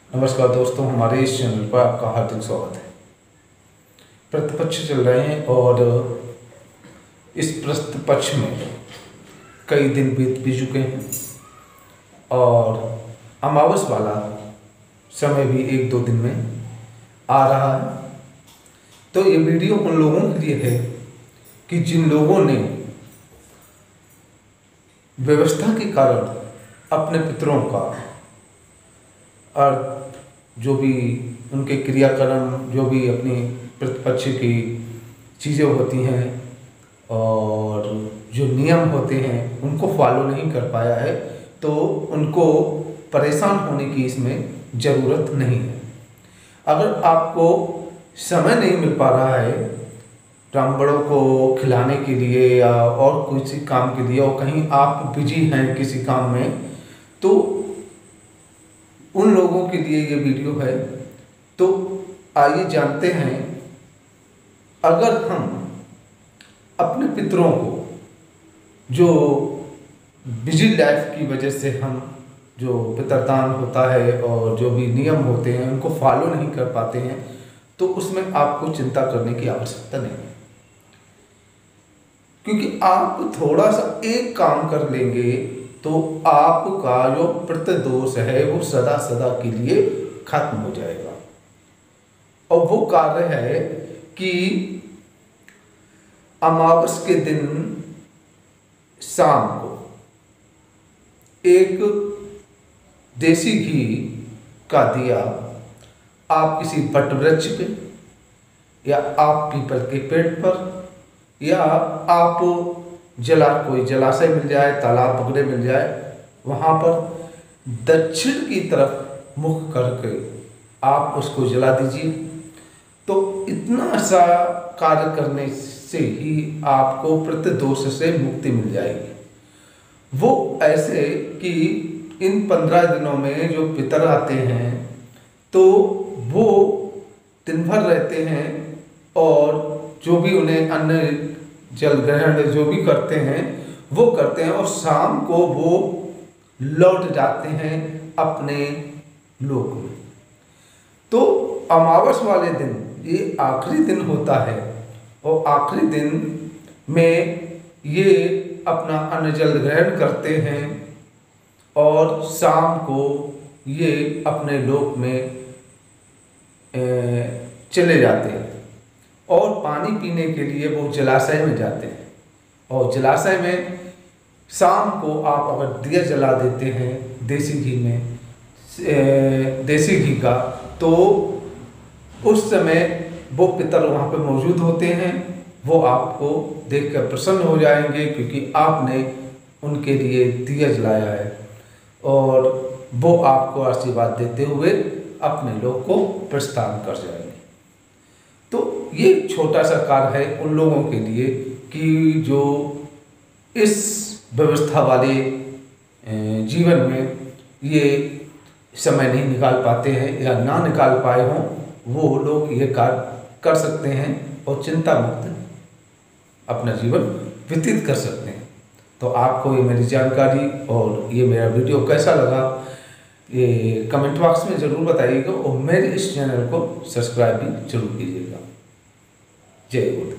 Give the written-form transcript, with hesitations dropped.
नमस्कार दोस्तों, हमारे इस चैनल पर आपका हार्दिक स्वागत है। प्रतिपक्ष चल रहे हैं और इस प्रतिपक्ष में कई दिन बीत भी चुके हैं और अमावस वाला समय भी 1-2 दिन में आ रहा है। तो ये वीडियो उन लोगों के लिए है कि जिन लोगों ने व्यवस्था के कारण अपने पितरों का और जो भी उनके क्रियाकर्म, जो भी अपनी प्रतिपक्ष की चीज़ें होती हैं और जो नियम होते हैं उनको फॉलो नहीं कर पाया है, तो उनको परेशान होने की इसमें ज़रूरत नहीं है। अगर आपको समय नहीं मिल पा रहा है ब्राह्मणों को खिलाने के लिए या और किसी काम के लिए, और कहीं आप बिजी हैं किसी काम में, तो उन लोगों के लिए ये वीडियो है। तो आइए जानते हैं, अगर हम अपने पितरों को, जो बिजी लाइफ की वजह से हम जो पितरदान होता है और जो भी नियम होते हैं उनको फॉलो नहीं कर पाते हैं, तो उसमें आपको चिंता करने की आवश्यकता नहीं है, क्योंकि आप थोड़ा सा एक काम कर लेंगे तो आपका जो प्रतिदोष है वो सदा सदा के लिए खत्म हो जाएगा। और वो कार्य है कि अमावस के दिन शाम को एक देसी घी का दिया आप किसी वट वृक्ष पे, या आप पीपल के पेड़ पर, या आप कोई जलाशय मिल जाए, तालाब वगैरह मिल जाए, वहाँ पर दक्षिण की तरफ मुख करके आप उसको जला दीजिए। तो इतना सा कार्य करने से ही आपको प्रतिदोष से मुक्ति मिल जाएगी। वो ऐसे कि इन 15 दिनों में जो पितर आते हैं तो वो दिन भर रहते हैं और जो भी उन्हें अन्न जल ग्रहण जो भी करते हैं वो करते हैं, और शाम को वो लौट जाते हैं अपने लोक में। तो अमावस वाले दिन ये आखिरी दिन होता है और आखिरी दिन में ये अपना अन्न जल ग्रहण करते हैं और शाम को ये अपने लोक में चले जाते हैं। और पानी पीने के लिए वो जलाशय में जाते हैं, और जलाशय में शाम को आप अगर दिया जला देते हैं देसी घी में, देसी घी का, तो उस समय वो पितर वहाँ पे मौजूद होते हैं। वो आपको देखकर प्रसन्न हो जाएंगे क्योंकि आपने उनके लिए दिया जलाया है, और वो आपको आशीर्वाद देते हुए अपने लोक को प्रस्थान कर जाएंगे। तो ये छोटा सा कार्य है उन लोगों के लिए कि जो इस व्यवस्था वाले जीवन में ये समय नहीं निकाल पाते हैं या ना निकाल पाए हों, वो लोग ये कार्य कर सकते हैं और चिंता मुक्त अपना जीवन व्यतीत कर सकते हैं। तो आपको ये मेरी जानकारी और ये मेरा वीडियो कैसा लगा, ये कमेंट बॉक्स में ज़रूर बताइएगा, और मेरे इस चैनल को सब्सक्राइब भी जरूर कीजिएगा। जय गुरु।